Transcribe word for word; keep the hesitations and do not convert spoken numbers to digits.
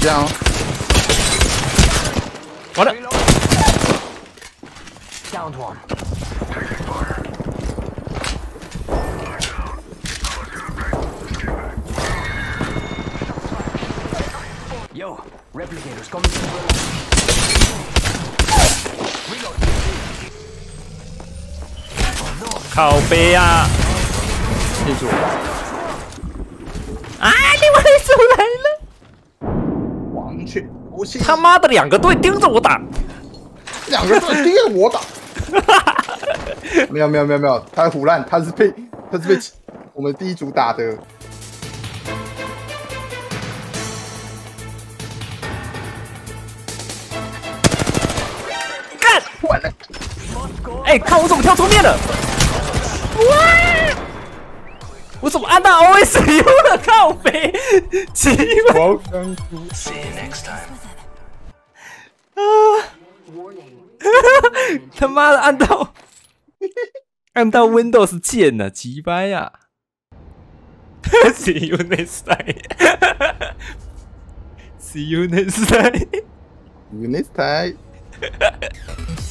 这样哦。 完了。 Downed one. Yo, replicators coming to the reload. 靠背啊！ 记住， 啊！另外一组来了！ 王权武器， 他妈的，两个队盯着我打， 两个队盯着我打。没有没有没有没有，他胡乱，他是被他是被我们第一组打的。 干！ 完了！ 哎，看我怎么跳出面了！哇！我怎么按到 O S U 了？靠北，奇怪。 我刚出。 啊！他妈的，按到按到 Windows 键了，鸡掰呀 ！See you next time. See you next time. See you next time.